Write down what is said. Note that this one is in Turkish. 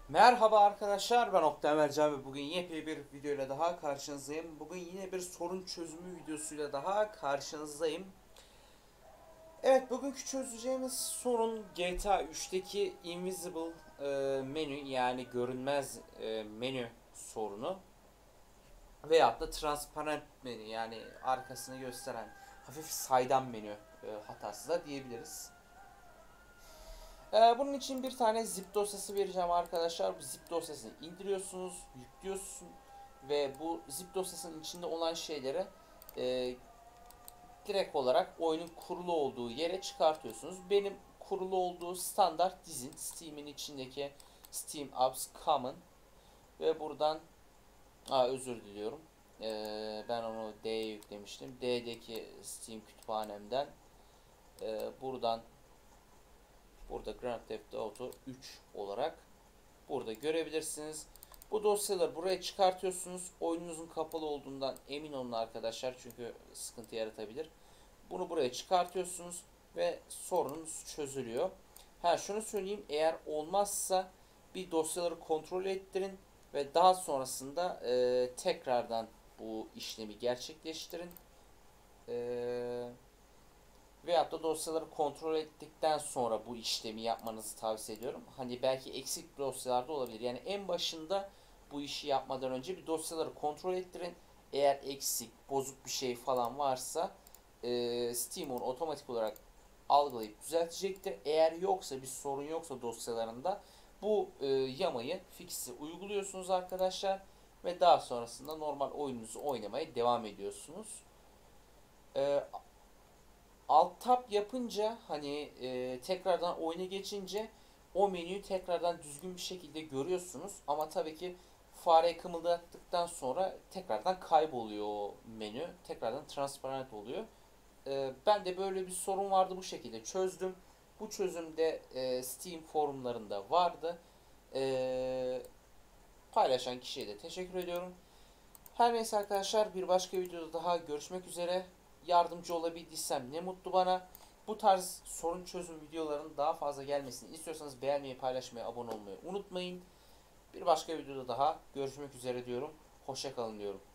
Merhaba arkadaşlar, ben Oktay Mercan ve bugün yepyeni bir videoyla daha karşınızdayım. Bugün yine bir sorun çözümü videosuyla daha karşınızdayım. Evet, bugünkü çözeceğimiz sorun GTA 3'teki Invisible menü, yani görünmez menü sorunu veyahut da transparent menü, yani arkasını gösteren hafif saydam menü hatası da diyebiliriz. Bunun için bir tane zip dosyası vereceğim arkadaşlar. Bu zip dosyasını indiriyorsunuz, yüklüyorsun ve bu zip dosyasının içinde olan şeyleri e, direkt olarak oyunun kurulu olduğu yere çıkartıyorsunuz. Benim kurulu olduğu standart dizin Steam'in içindeki Steam Apps Common ve buradan özür diliyorum. Ben onu D'ye yüklemiştim. D'deki Steam kütüphanemden buradan burada Grand Theft Auto 3 olarak burada görebilirsiniz. Bu dosyaları buraya çıkartıyorsunuz. Oyununuzun kapalı olduğundan emin olun arkadaşlar, çünkü sıkıntı yaratabilir. Bunu buraya çıkartıyorsunuz ve sorununuz çözülüyor. Şunu söyleyeyim, eğer olmazsa bir dosyaları kontrol ettirin ve daha sonrasında tekrardan bu işlemi gerçekleştirin. Veyahut da dosyaları kontrol ettikten sonra bu işlemi yapmanızı tavsiye ediyorum. Hani belki eksik dosyalarda olabilir. Yani en başında bu işi yapmadan önce bir dosyaları kontrol ettirin. Eğer eksik, bozuk bir şey falan varsa Steam onu otomatik olarak algılayıp düzeltecektir. Eğer yoksa, bir sorun yoksa dosyalarında bu yamayı, fix'i uyguluyorsunuz arkadaşlar. Ve daha sonrasında normal oyununuzu oynamaya devam ediyorsunuz. E, Alt tab yapınca hani tekrardan oyuna geçince o menüyü tekrardan düzgün bir şekilde görüyorsunuz. Ama tabii ki fareyi kımıldattıktan sonra tekrardan kayboluyor o menü. Tekrardan transparent oluyor. Ben de böyle bir sorun vardı, bu şekilde çözdüm. Bu çözüm de Steam forumlarında vardı. Paylaşan kişiye de teşekkür ediyorum. Her neyse arkadaşlar, bir başka videoda daha görüşmek üzere. Yardımcı olabildiysem ne mutlu bana. Bu tarz sorun çözüm videolarının daha fazla gelmesini istiyorsanız beğenmeyi, paylaşmayı, abone olmayı unutmayın. Bir başka videoda daha görüşmek üzere diyorum. Hoşça kalın diyorum.